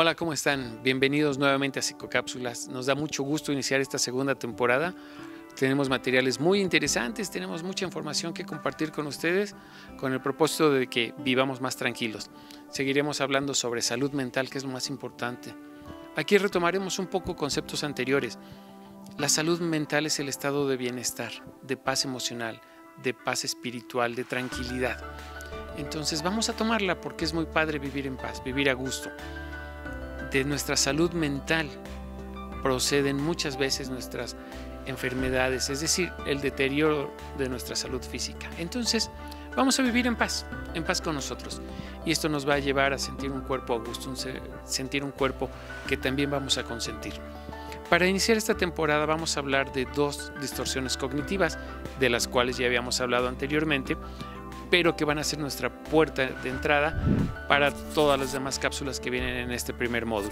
Hola, ¿cómo están? Bienvenidos nuevamente a Psicocápsulas. Nos da mucho gusto iniciar esta segunda temporada. Tenemos materiales muy interesantes, tenemos mucha información que compartir con ustedes con el propósito de que vivamos más tranquilos. Seguiremos hablando sobre salud mental, que es lo más importante. Aquí retomaremos un poco conceptos anteriores. La salud mental es el estado de bienestar, de paz emocional, de paz espiritual, de tranquilidad. Entonces vamos a tomarla porque es muy padre vivir en paz, vivir a gusto. De nuestra salud mental proceden muchas veces nuestras enfermedades, es decir, el deterioro de nuestra salud física. Entonces, vamos a vivir en paz con nosotros. Y esto nos va a llevar a sentir un cuerpo a gusto, sentir un cuerpo que también vamos a consentir. Para iniciar esta temporada vamos a hablar de dos distorsiones cognitivas, de las cuales ya habíamos hablado anteriormente, pero que van a ser nuestra puerta de entrada para todas las demás cápsulas que vienen en este primer módulo.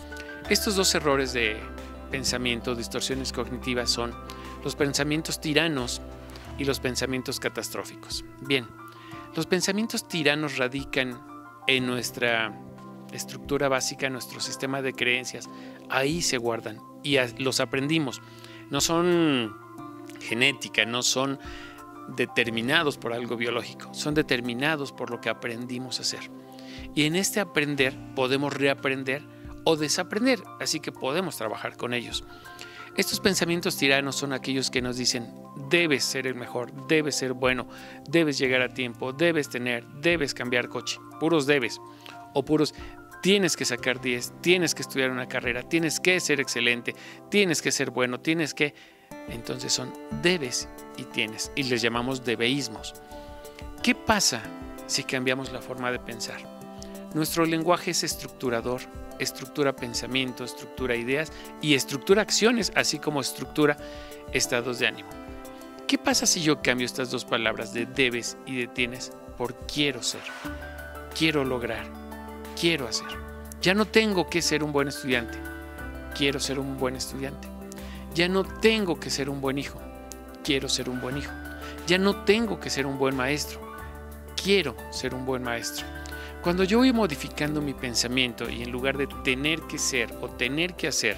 Estos dos errores de pensamiento, distorsiones cognitivas, son los pensamientos tiranos y los pensamientos catastróficos. Bien, los pensamientos tiranos radican en nuestra estructura básica, en nuestro sistema de creencias. Ahí se guardan y los aprendimos. No son genética, no son determinados por algo biológico, son determinados por lo que aprendimos a hacer. Y en este aprender podemos reaprender o desaprender, así que podemos trabajar con ellos. Estos pensamientos tiranos son aquellos que nos dicen: debes ser el mejor, debes ser bueno, debes llegar a tiempo, debes cambiar coche, puros debes, o puros tienes que sacar 10, tienes que estudiar una carrera, tienes que ser excelente, tienes que ser bueno, tienes que... Entonces son debes y tienes, y les llamamos debeísmos. ¿Qué pasa si cambiamos la forma de pensar? Nuestro lenguaje es estructurador, estructura pensamiento, estructura ideas y estructura acciones, así como estructura estados de ánimo. ¿Qué pasa si yo cambio estas dos palabras de debes y de tienes por quiero ser, quiero lograr, quiero hacer? Ya no tengo que ser un buen estudiante, quiero ser un buen estudiante. Ya no tengo que ser un buen hijo, quiero ser un buen hijo. Ya no tengo que ser un buen maestro, quiero ser un buen maestro. Cuando yo voy modificando mi pensamiento y en lugar de tener que ser o tener que hacer,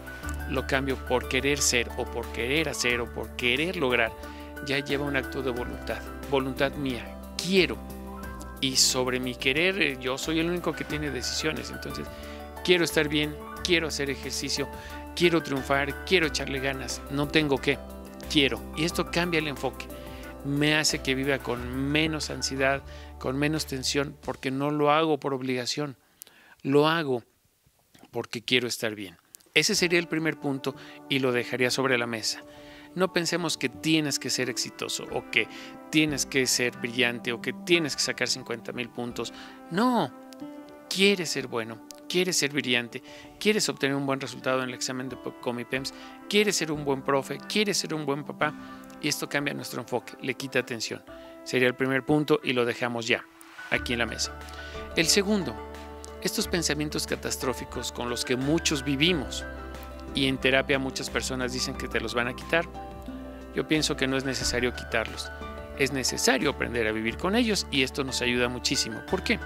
lo cambio por querer ser o por querer hacer o por querer lograr, ya lleva un acto de voluntad mía, quiero. Y sobre mi querer, yo soy el único que tiene decisiones. Entonces, quiero estar bien, quiero hacer ejercicio, quiero triunfar, quiero echarle ganas, no tengo que, quiero. Y esto cambia el enfoque, me hace que viva con menos ansiedad, con menos tensión, porque no lo hago por obligación, lo hago porque quiero estar bien. Ese sería el primer punto y lo dejaría sobre la mesa. No pensemos que tienes que ser exitoso o que tienes que ser brillante o que tienes que sacar 50,000 puntos. No, quieres ser bueno, quieres ser brillante, quieres obtener un buen resultado en el examen de Comipems, quieres ser un buen profe, quieres ser un buen papá, y esto cambia nuestro enfoque, le quita atención. Sería el primer punto y lo dejamos ya, aquí en la mesa. El segundo, estos pensamientos catastróficos con los que muchos vivimos, y en terapia muchas personas dicen que te los van a quitar. Yo pienso que no es necesario quitarlos, es necesario aprender a vivir con ellos, y esto nos ayuda muchísimo. ¿Por qué?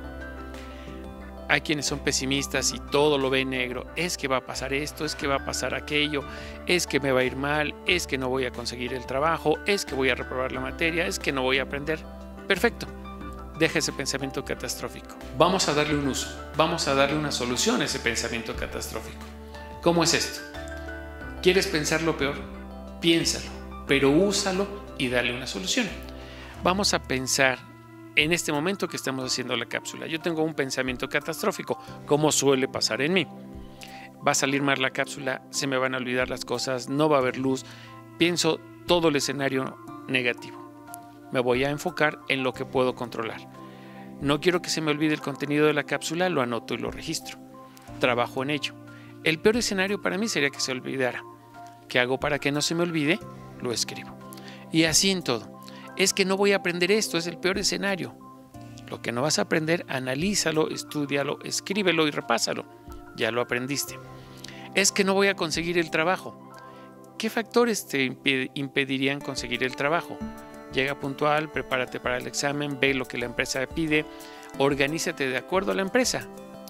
Hay quienes son pesimistas y todo lo ven negro. Es que va a pasar esto, es que va a pasar aquello, es que me va a ir mal, es que no voy a conseguir el trabajo, es que voy a reprobar la materia, es que no voy a aprender. Perfecto. Deja ese pensamiento catastrófico. Vamos a darle un uso, vamos a darle una solución a ese pensamiento catastrófico. ¿Cómo es esto? ¿Quieres pensar lo peor? Piénsalo, pero úsalo y dale una solución. Vamos a pensar en este momento que estamos haciendo la cápsula. Yo tengo un pensamiento catastrófico, como suele pasar en mí. Va a salir mal la cápsula, se me van a olvidar las cosas, no va a haber luz. Pienso todo el escenario negativo. Me voy a enfocar en lo que puedo controlar. No quiero que se me olvide el contenido de la cápsula, lo anoto y lo registro. Trabajo en ello. El peor escenario para mí sería que se olvidara. ¿Qué hago para que no se me olvide? Lo escribo. Y así en todo. Es que no voy a aprender esto, es el peor escenario. Lo que no vas a aprender, analízalo, estúdialo, escríbelo y repásalo. Ya lo aprendiste. Es que no voy a conseguir el trabajo. ¿Qué factores te impedirían conseguir el trabajo? Llega puntual, prepárate para el examen, ve lo que la empresa pide, organízate de acuerdo a la empresa.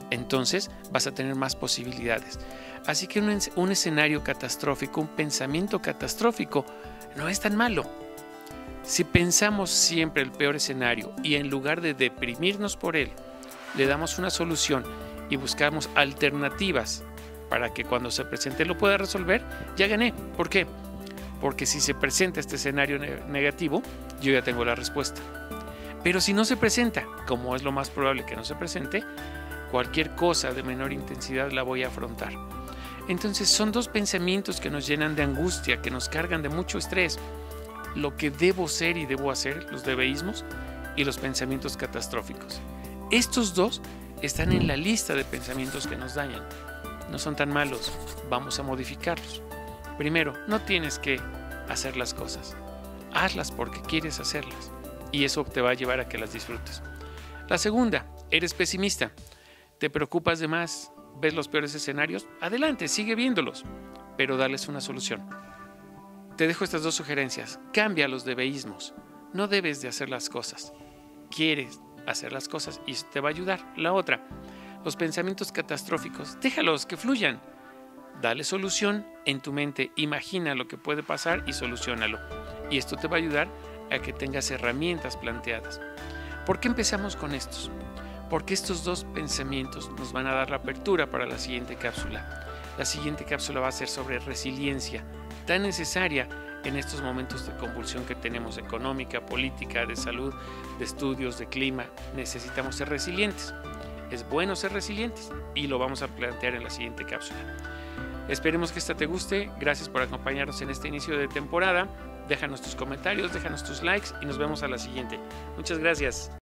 entonces vas a tener más posibilidades. Así que un escenario catastrófico, un pensamiento catastrófico, no es tan malo. Si pensamos siempre el peor escenario y en lugar de deprimirnos por él, le damos una solución y buscamos alternativas para que cuando se presente lo pueda resolver, ya gané. ¿Por qué? Porque si se presenta este escenario negativo, yo ya tengo la respuesta. Pero si no se presenta, como es lo más probable que no se presente, cualquier cosa de menor intensidad la voy a afrontar. Entonces son dos pensamientos que nos llenan de angustia, que nos cargan de mucho estrés. Lo que debo ser y debo hacer, los debeísmos y los pensamientos catastróficos. Estos dos están en la lista de pensamientos que nos dañan. No son tan malos, vamos a modificarlos. Primero, no tienes que hacer las cosas. Hazlas porque quieres hacerlas y eso te va a llevar a que las disfrutes. La segunda, eres pesimista. ¿Te preocupas de más? ¿Ves los peores escenarios? Adelante, sigue viéndolos, pero darles una solución. Te dejo estas dos sugerencias. Cambia los debeísmos. No debes de hacer las cosas. Quieres hacer las cosas y eso te va a ayudar. La otra, los pensamientos catastróficos, déjalos que fluyan. Dale solución en tu mente, imagina lo que puede pasar y soluciónalo. Y esto te va a ayudar a que tengas herramientas planteadas. ¿Por qué empezamos con estos? Porque estos dos pensamientos nos van a dar la apertura para la siguiente cápsula. La siguiente cápsula va a ser sobre resiliencia, tan necesaria en estos momentos de convulsión que tenemos económica, política, de salud, de estudios, de clima. Necesitamos ser resilientes. Es bueno ser resilientes y lo vamos a plantear en la siguiente cápsula. Esperemos que esta te guste. Gracias por acompañarnos en este inicio de temporada. Déjanos tus comentarios, déjanos tus likes y nos vemos a la siguiente. Muchas gracias.